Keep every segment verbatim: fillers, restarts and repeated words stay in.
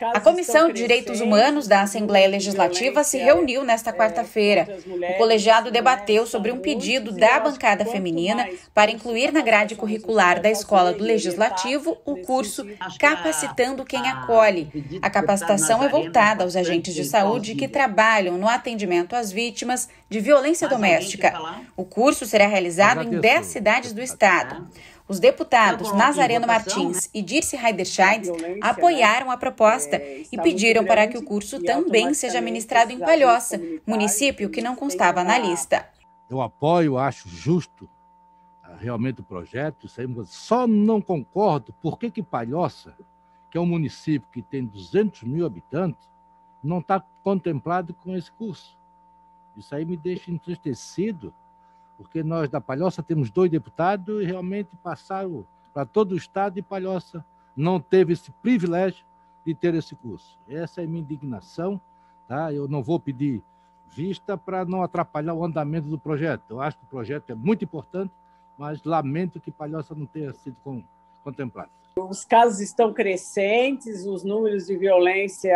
A Comissão de Direitos Humanos da Assembleia Legislativa se reuniu nesta quarta-feira. O colegiado debateu sobre um pedido da bancada feminina para incluir na grade curricular da Escola do Legislativo o curso Capacitando Quem Acolhe. A capacitação é voltada aos agentes de saúde que trabalham no atendimento às vítimas de violência doméstica. O curso será realizado em dez cidades do estado. Os deputados Nazareno Martins e Dirce Heiderscheid apoiaram a proposta e pediram para que o curso também seja ministrado em Palhoça, município que não constava na lista. Eu apoio, acho justo realmente o projeto, só não concordo por que que Palhoça, que é um município que tem duzentos mil habitantes, não está contemplado com esse curso. Isso aí me deixa entristecido, porque nós da Palhoça temos dois deputados e realmente passaram para todo o estado e Palhoça não teve esse privilégio de ter esse curso. Essa é a minha indignação, tá? Eu não vou pedir vista para não atrapalhar o andamento do projeto. Eu acho que o projeto é muito importante, mas lamento que Palhoça não tenha sido contemplado. Os casos estão crescentes, os números de violência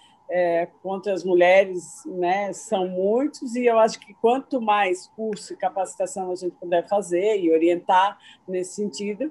É, contra as mulheres, né, são muitos, e eu acho que quanto mais curso e capacitação a gente puder fazer e orientar nesse sentido,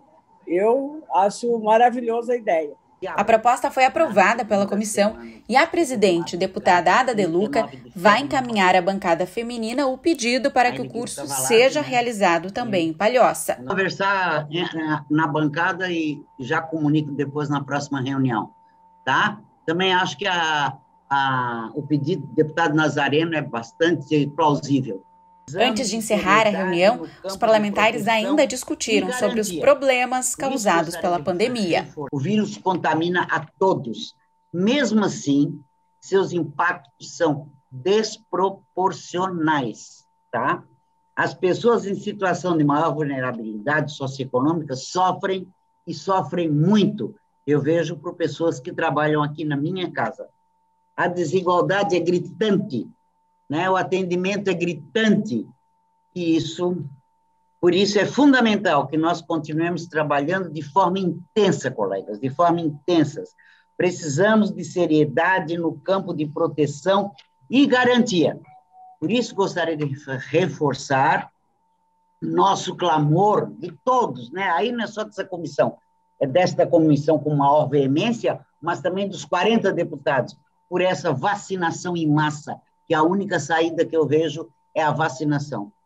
eu acho maravilhosa a ideia. A proposta foi aprovada pela comissão e a presidente, deputada Ada De Luca, vai encaminhar à bancada feminina o pedido para que o curso seja realizado também em Palhoça. Vou conversar na bancada e já comunico depois na próxima reunião, tá? Também acho que a, a, o pedido do deputado Nazareno é bastante plausível. Antes de encerrar a reunião, os parlamentares ainda discutiram sobre os problemas causados pela pandemia. O vírus contamina a todos. Mesmo assim, seus impactos são desproporcionais, tá? As pessoas em situação de maior vulnerabilidade socioeconômica sofrem e sofrem muito. Eu vejo por pessoas que trabalham aqui na minha casa. A desigualdade é gritante, né? O atendimento é gritante. E isso, por isso é fundamental que nós continuemos trabalhando de forma intensa, colegas, de forma intensa. Precisamos de seriedade no campo de proteção e garantia. Por isso, gostaria de reforçar nosso clamor de todos, né? Aí não é só dessa comissão, é desta comissão com maior veemência, mas também dos quarenta deputados, por essa vacinação em massa, que a única saída que eu vejo é a vacinação.